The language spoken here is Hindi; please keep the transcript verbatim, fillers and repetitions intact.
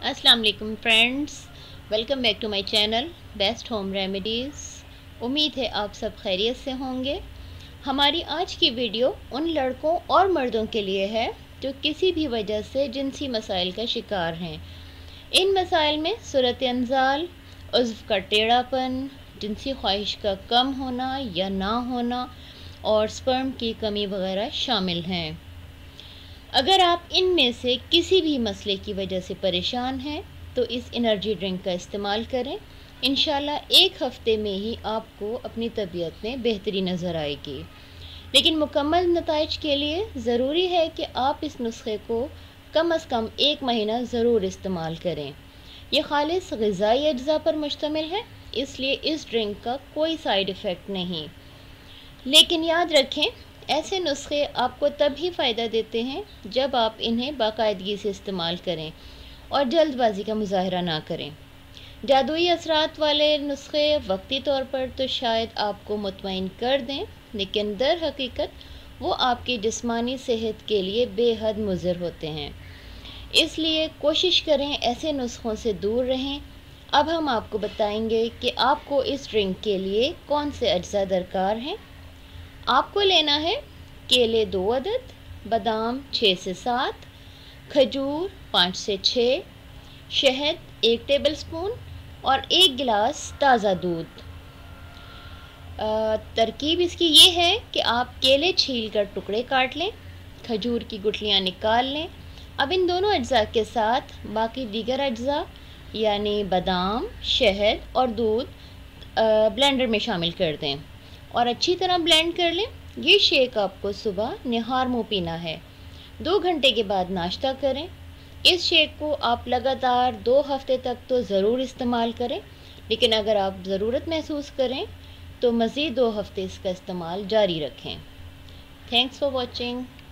अस्सलाम वालेकुम friends, welcome back to my channel best home remedies. उम्मीद है आप सब खैरियत से होंगे। हमारी आज की वीडियो उन लड़कों और मर्दों के लिए है जो किसी भी वजह से जिनसी मसाइल का शिकार हैं। इन मसाइल में सूरत अंजाल, उज़्व का टेढ़ापन, जिनसी ख्वाहिश का कम होना या ना होना और स्पर्म की कमी वगैरह शामिल हैं। अगर आप इनमें से किसी भी मसले की वजह से परेशान हैं तो इस एनर्जी ड्रिंक का इस्तेमाल करें। इंशाल्लाह एक हफ़्ते में ही आपको अपनी तबीयत में बेहतरी नज़र आएगी। लेकिन मुकम्मल नताइज के लिए ज़रूरी है कि आप इस नुस्खे को कम अज़ कम एक महीना ज़रूर इस्तेमाल करें। ये खालिस ग़िज़ाई अज्जा पर मुश्तमिल है, इसलिए इस ड्रिंक का कोई साइड इफ़ेक्ट नहीं। लेकिन याद रखें, ऐसे नुस्खे आपको तभी फ़ायदा देते हैं जब आप इन्हें बाकायदगी से इस्तेमाल करें और जल्दबाजी का मुजाहरा ना करें। जादुई असरात वाले नुस्खे वक्ती तौर पर तो शायद आपको मुतमईन कर दें, लेकिन दर हकीकत वो आपकी जिस्मानी सेहत के लिए बेहद मुज़र होते हैं। इसलिए कोशिश करें ऐसे नुस्खों से दूर रहें। अब हम आपको बताएंगे कि आपको इस ड्रिंक के लिए कौन से अज्जा दरकार हैं। आपको लेना है केले दो अदद, बादाम छः से सात, खजूर पाँच से छः, शहद एक टेबलस्पून और एक गिलास ताज़ा दूध। तरकीब इसकी ये है कि आप केले छील कर टुकड़े काट लें, खजूर की गुठलियाँ निकाल लें। अब इन दोनों अज्जा के साथ बाकी दीगर अज्जा यानी बादाम, शहद और दूध ब्लेंडर में शामिल कर दें और अच्छी तरह ब्लेंड कर लें। ये शेक आपको सुबह निहार मुँह पीना है। दो घंटे के बाद नाश्ता करें। इस शेक को आप लगातार दो हफ्ते तक तो ज़रूर इस्तेमाल करें, लेकिन अगर आप ज़रूरत महसूस करें तो मज़ीद दो हफ्ते इसका इस्तेमाल जारी रखें। Thanks for watching.